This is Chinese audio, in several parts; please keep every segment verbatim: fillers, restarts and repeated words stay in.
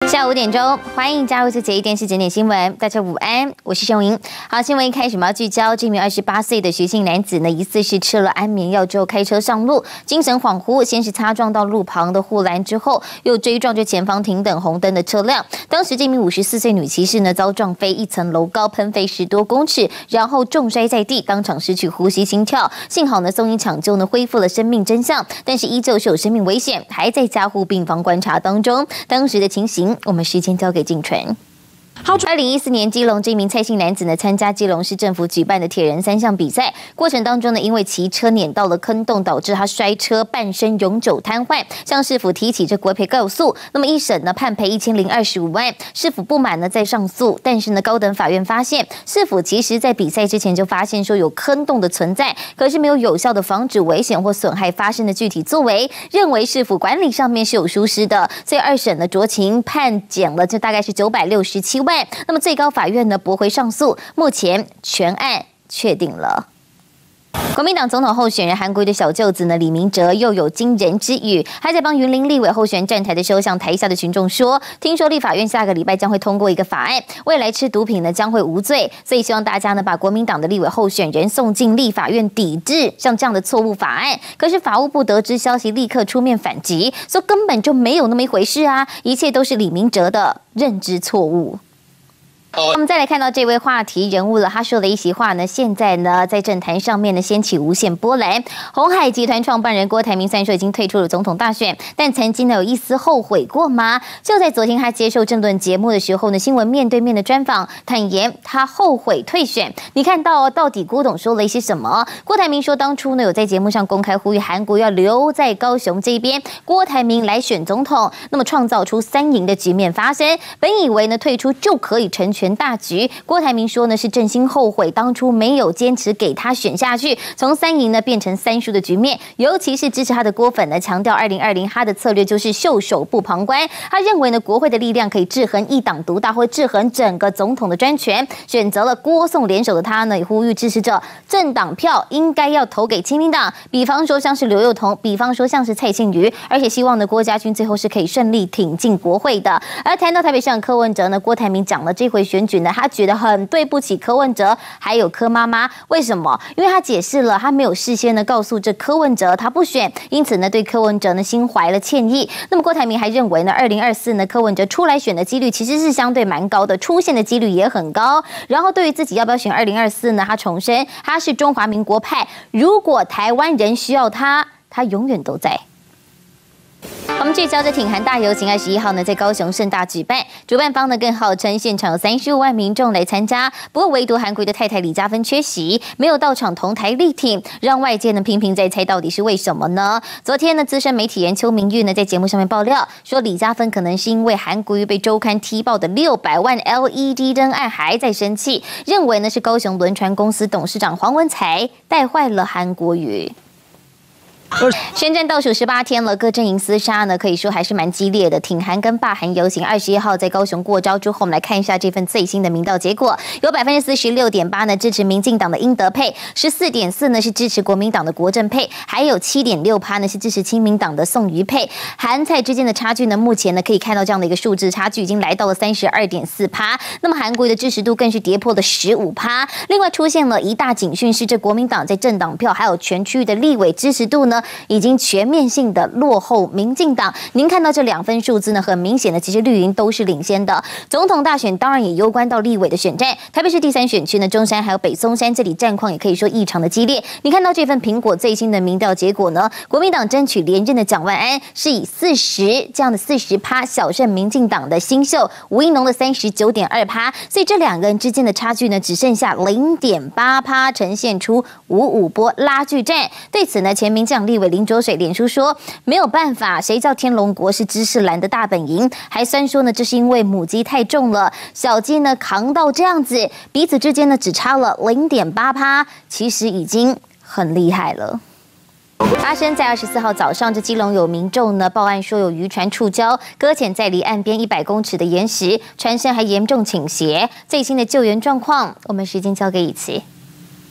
下午五点钟，欢迎加入这节一电视整点新闻。大家午安，我是秀莹。好，新闻一开始我们要聚焦这名二十八岁的徐姓男子呢，疑似是吃了安眠药之后开车上路，精神恍惚，先是擦撞到路旁的护栏，之后又追撞着前方停等红灯的车辆。当时这名五十四岁女骑士呢，遭撞飞一层楼高，喷飞十多公尺，然后重摔在地，当场失去呼吸心跳。幸好呢，送医抢救呢，恢复了生命真相，但是依旧是有生命危险，还在加护病房观察当中。当时的情形，我们时间交给静纯。二零一四年，基隆这名蔡姓男子呢，参加基隆市政府举办的铁人三项比赛，过程当中呢，因为骑车碾到了坑洞，导致他摔车，半身永久瘫痪，向市府提起这国赔告诉。那么一审呢，判赔一千零二十五万，市府不满呢，再上诉，但是呢，高等法院发现市府其实在比赛之前就发现说有坑洞的存在，可是没有有效的防止危险或损害发生的具体作为，认为市府管理上面是有疏失的，所以二审呢，酌情判减了，就大概是九百六十七万。那么最高法院呢驳回上诉，目前全案确定了。国民党总统候选人韩国瑜的小舅子呢李明哲又有惊人之语，还在帮云林立委候选人站台的时候，向台下的群众说：“听说立法院下个礼拜将会通过一个法案，未来吃毒品呢将会无罪，所以希望大家呢把国民党的立委候选人送进立法院抵制像这样的错误法案。”可是法务部得知消息，立刻出面反击，说根本就没有那么一回事啊，一切都是李明哲的认知错误。我们再来看到这位话题人物了，他说的一席话呢，现在呢在政坛上面呢掀起无限波澜。鸿海集团创办人郭台铭虽然说已经退出了总统大选，但曾经呢有一丝后悔过吗？就在昨天他接受政论节目的时候呢，新闻面对面的专访，坦言他后悔退选。你看到到底郭董说了一些什么？郭台铭说，当初呢有在节目上公开呼吁韩国要留在高雄这边，郭台铭来选总统，那么创造出三赢的局面发生。本以为呢退出就可以成全大局，郭台铭说呢是真心后悔当初没有坚持给他选下去，从三赢呢变成三输的局面。尤其是支持他的郭粉呢强调，二零二零他的策略就是袖手不旁观。他认为呢国会的力量可以制衡一党独大或制衡整个总统的专权，选择了郭宋联手的他呢，也呼吁支持者政党票应该要投给亲民党，比方说像是刘宥彤，比方说像是蔡幸瑜，而且希望呢郭家军最后是可以顺利挺进国会的。而谈到台北市长柯文哲呢，郭台铭讲了这回选举呢，他觉得很对不起柯文哲还有柯妈妈。为什么？因为他解释了，他没有事先呢告诉这柯文哲他不选，因此呢对柯文哲呢心怀了歉意。那么郭台铭还认为呢，二零二四呢柯文哲出来选的几率其实是相对蛮高的，出现的几率也很高。然后对于自己要不要选二零二四呢，他重申他是中华民国派，如果台湾人需要他，他永远都在。我们聚焦着挺韩大游行，二十一号呢在高雄盛大举办，主办方呢更号称现场有三十五万民众来参加，不过唯独韩国瑜的太太李嘉芬缺席，没有到场同台力挺，让外界呢频频在猜到底是为什么呢？昨天呢资深媒体人邱明玉呢在节目上面爆料说，李嘉芬可能是因为韩国瑜被周刊踢爆的六百万 L E D 灯案还在生气，认为呢是高雄轮船公司董事长黄文才带坏了韩国瑜。宣战倒数十八天了，各阵营厮杀呢，可以说还是蛮激烈的。挺韩跟罢韩游行，二十一号在高雄过招之后，我们来看一下这份最新的民调结果，有百分之四十六点八呢支持民进党的英德配，十四点四呢是支持国民党的国政配，还有七点六趴呢是支持亲民党的宋瑜配。韩蔡之间的差距呢，目前呢可以看到这样的一个数字，差距已经来到了三十二点四趴。那么韩国瑜的支持度更是跌破了十五趴。另外出现了一大警讯，是这国民党在政党票还有全区域的立委支持度呢，已经全面性的落后民进党。您看到这两份数字呢，很明显的，其实绿营都是领先的。总统大选当然也攸关到立委的选战，台北市第三选区呢，中山还有北松山这里战况也可以说异常的激烈。你看到这份苹果最新的民调结果呢，国民党争取连任的蒋万安是以四十这样的四十趴小胜民进党的新秀吴怡农的三十九点二趴，所以这两个人之间的差距呢，只剩下零点八趴，呈现出五五波拉锯战。对此呢，前民进党立委林卓水脸书说，没有办法，谁叫天龙国是知识蓝的大本营，还酸说呢，这是因为母鸡太重了，小鸡呢扛到这样子，彼此之间呢只差了零点八趴，其实已经很厉害了。发生在二十四号早上，这基隆有民众呢报案说有渔船触礁，搁浅在离岸边一百公尺的岩石，船身还严重倾斜。最新的救援状况，我们时间交给以琪。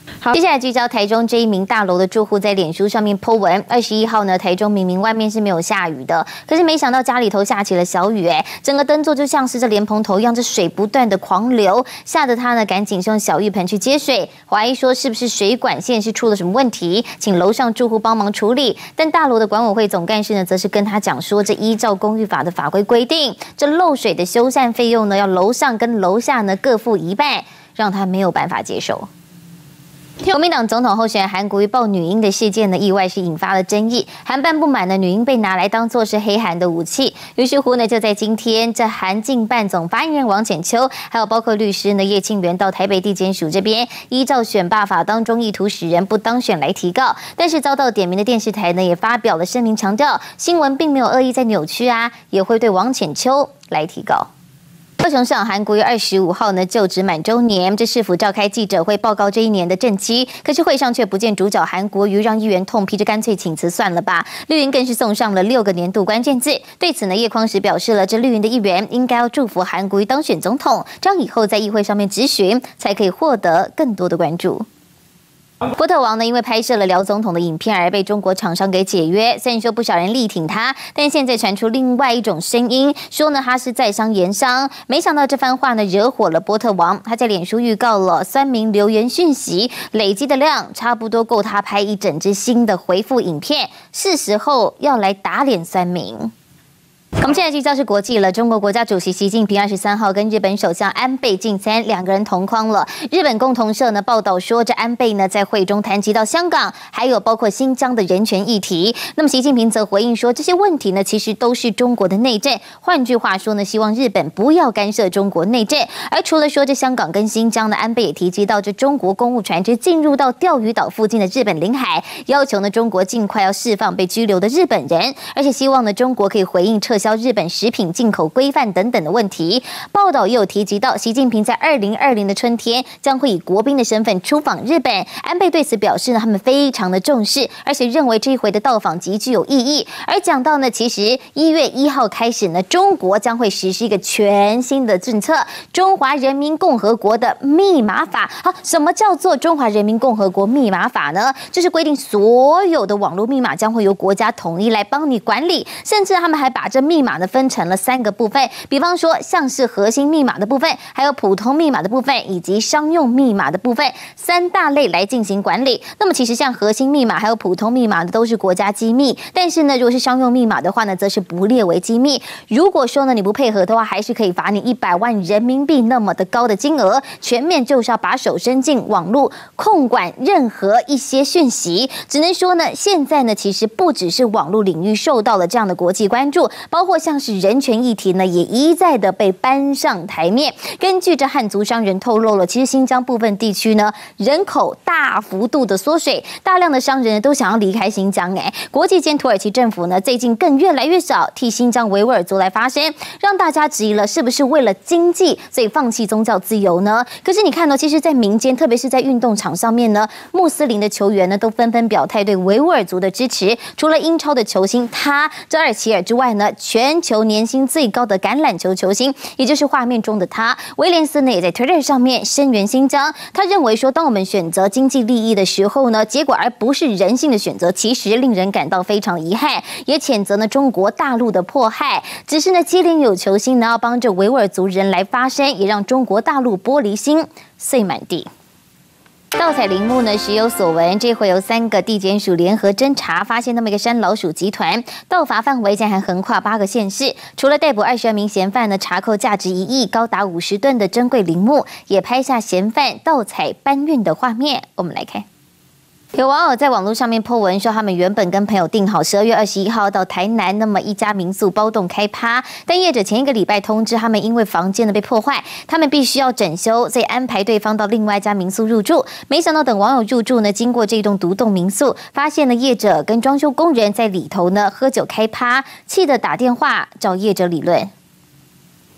好，接下来聚焦台中这一名大楼的住户在脸书上面 po 文。二十一号呢，台中明明外面是没有下雨的，可是没想到家里头下起了小雨，哎，整个灯座就像是这莲蓬头一样，这水不断的狂流，吓得他呢赶紧用小浴盆去接水，怀疑说是不是水管线是出了什么问题，请楼上住户帮忙处理。但大楼的管委会总干事呢，则是跟他讲说，这依照公寓法的法规规定，这漏水的修缮费用呢，要楼上跟楼下呢各付一半，让他没有办法接受。国民党总统候选人韩国瑜抱女婴的事件呢，意外是引发了争议。韩办不满的女婴被拿来当作是黑韩的武器，于是乎呢，就在今天，这韩进办总发言人王浅秋，还有包括律师呢叶庆元到台北地检署这边，依照选罢法当中意图使人不当选来提告，但是遭到点名的电视台呢，也发表了声明，强调新闻并没有恶意在扭曲啊，也会对王浅秋来提告。高雄市长韩国瑜二十五号呢就职满周年，这市府召开记者会报告这一年的政绩，可是会上却不见主角韩国瑜，让议员痛批，这干脆请辞算了吧。绿营更是送上了六个年度关键字。对此呢，叶匡时表示了，这绿营的议员应该要祝福韩国瑜当选总统，这样以后在议会上面质询才可以获得更多的关注。波特王呢，因为拍摄了辽总统的影片而被中国厂商给解约。虽然说不少人力挺他，但现在传出另外一种声音，说呢他是在商言商。没想到这番话呢惹火了波特王，他在脸书预告了酸民留言讯息，累积的量差不多够他拍一整支新的回复影片。是时候要来打脸酸民。我们现在聚焦是国际了。中国国家主席习近平二十三号跟日本首相安倍晋三两个人同框了。日本共同社呢报道说，这安倍呢在会中谈及到香港，还有包括新疆的人权议题。那么习近平则回应说，这些问题呢其实都是中国的内政。换句话说呢，希望日本不要干涉中国内政。而除了说这香港跟新疆呢，安倍也提及到这中国公务船只进入到钓鱼岛附近的日本领海，要求呢中国尽快要释放被拘留的日本人，而且希望呢中国可以回应撤销日本食品进口规范等等的问题。报道也有提及到，习近平在二零二零的春天将会以国宾的身份出访日本。安倍对此表示呢，他们非常的重视，而且认为这一回的到访极具有意义。而讲到呢，其实一月一号开始呢，中国将会实施一个全新的政策——中华人民共和国的密码法。好，什么叫做中华人民共和国密码法呢？就是规定所有的网络密码将会由国家统一来帮你管理，甚至他们还把这密码呢分成了三个部分，比方说像是核心密码的部分，还有普通密码的部分，以及商用密码的部分，三大类来进行管理。那么其实像核心密码还有普通密码呢，都是国家机密，但是呢，如果是商用密码的话呢，则是不列为机密。如果说呢你不配合的话，还是可以罚你一百万人民币那么的高的金额。全面就是要把手伸进网络，控管任何一些讯息。只能说呢，现在呢，其实不只是网络领域受到了这样的国际关注，包括像是人权议题呢，也一再的被搬上台面。根据这汉族商人透露了，其实新疆部分地区呢，人口大幅度的缩水，大量的商人都想要离开新疆。哎，国际间土耳其政府呢，最近更越来越少替新疆维吾尔族来发声，让大家质疑了，是不是为了经济，所以放弃宗教自由呢？可是你看呢，其实，在民间，特别是在运动场上面呢，穆斯林的球员呢，都纷纷表态对维吾尔族的支持。除了英超的球星他这尔齐尔之外呢，全球年薪最高的橄榄球球星，也就是画面中的他，威廉斯呢，也在 Twitter 上面声援新疆。他认为说，当我们选择经济利益的时候呢，结果而不是人性的选择，其实令人感到非常遗憾，也谴责呢中国大陆的迫害。只是呢，接连有球星呢要帮着维吾尔族人来发声，也让中国大陆玻璃心碎满地。盗采陵墓呢，时有所闻。这回由三个地检署联合侦查，发现那么一个山老鼠集团，盗伐范围竟然横跨八个县市。除了逮捕二十二名嫌犯呢，查扣价值一亿、高达五十吨的珍贵陵墓，也拍下嫌犯盗采搬运的画面。我们来看。有网友在网络上面 po 文说，他们原本跟朋友订好十二月二十一号到台南那么一家民宿包栋开趴，但业者前一个礼拜通知他们，因为房间呢被破坏，他们必须要整修，所以安排对方到另外一家民宿入住。没想到等网友入住呢，经过这栋独栋民宿，发现呢业者跟装修工人在里头呢喝酒开趴，气得打电话找业者理论。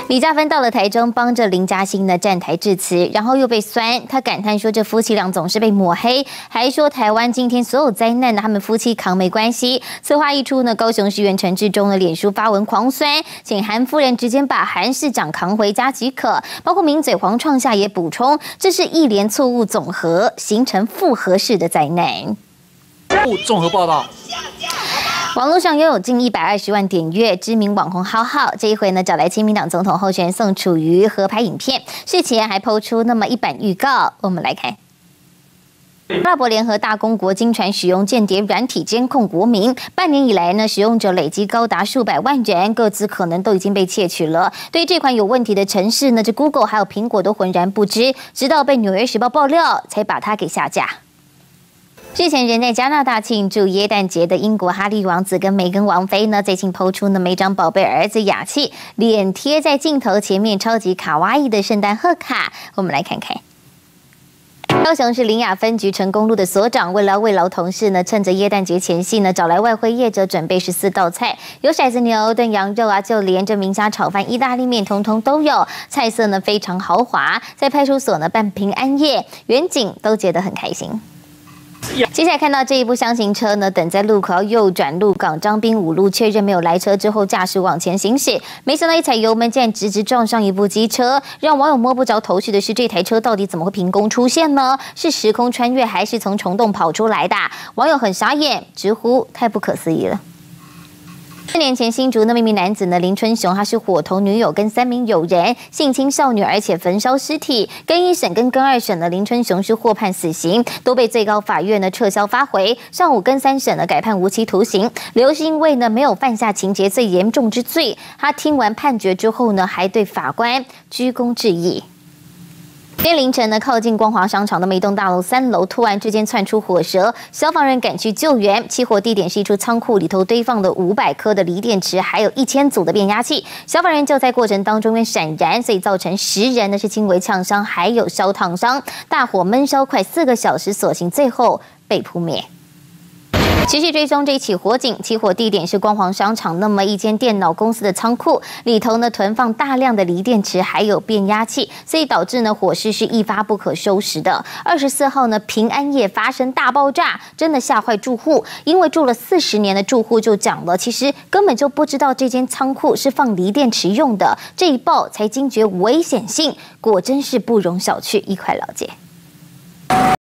李嘉芬到了台中，帮着林嘉欣呢站台致辞，然后又被酸。他感叹说：“这夫妻俩总是被抹黑，还说台湾今天所有灾难呢，他们夫妻扛没关系。”此话一出呢，高雄市议员陈致中的脸书发文狂酸，请韩夫人直接把韩市长扛回家即可。包括名嘴黄创夏也补充，这是一连错误总和，形成复合式的灾难。 综合报道。 网络上拥有近一百二十万点阅，知名网红浩浩这一回呢找来亲民党总统候选人宋楚瑜合拍影片，事前还抛出那么一版预告，我们来看。阿拉伯联合大公国经传使用间谍软体监控国民，半年以来呢，使用者累积高达数百万人，各自可能都已经被窃取了。对于这款有问题的程式呢，这 Google 还有苹果都浑然不知，直到被《纽约时报》爆料，才把它给下架。之前人在加拿大庆祝耶诞节的英国哈利王子跟梅根王妃呢，最近抛出呢每张宝贝儿子雅契脸贴在镜头前面，超级卡哇伊的圣诞贺卡，我们来看看。高雄市林雅分局成功路的所长，为了慰劳同事呢，趁着耶诞节前夕呢，找来外汇业者准备十四道菜，有骰子牛、炖羊肉啊，就连着明虾炒饭、意大利面，通通都有，菜色呢非常豪华。在派出所呢办平安夜，员警都觉得很开心。接下来看到这一部厢型车呢，等在路口要右转鹿港彰滨五路，确认没有来车之后，驾驶往前行驶，没想到一踩油门，竟然直直撞上一部机车。让网友摸不着头绪的是，这台车到底怎么会凭空出现呢？是时空穿越，还是从虫洞跑出来的？网友很傻眼，直呼太不可思议了。四年前，新竹那名男子呢，林春雄，他是伙同女友跟三名友人性侵少女，而且焚烧尸体。更一审跟更二审呢，林春雄是获判死刑，都被最高法院呢撤销发回。上午更三审呢改判无期徒刑，理由是因为呢没有犯下情节最严重之罪。他听完判决之后呢，还对法官鞠躬致意。今天凌晨呢，靠近光华商场的一栋大楼三楼，突然之间窜出火舌，消防人赶去救援。起火地点是一处仓库，里头堆放了五百颗的锂电池，还有一千组的变压器。消防人救灾过程当中因为闪燃，所以造成十人呢是轻微呛伤，还有烧烫伤。大火闷烧快四个小时，所幸最后被扑灭。持续追踪这一起火警，起火地点是光华商场那么一间电脑公司的仓库，里头呢囤放大量的锂电池还有变压器，所以导致呢火势是一发不可收拾的。二十四号呢平安夜发生大爆炸，真的吓坏住户，因为住了四十年的住户就讲了，其实根本就不知道这间仓库是放锂电池用的，这一爆才惊觉危险性，果真是不容小觑，一块了解。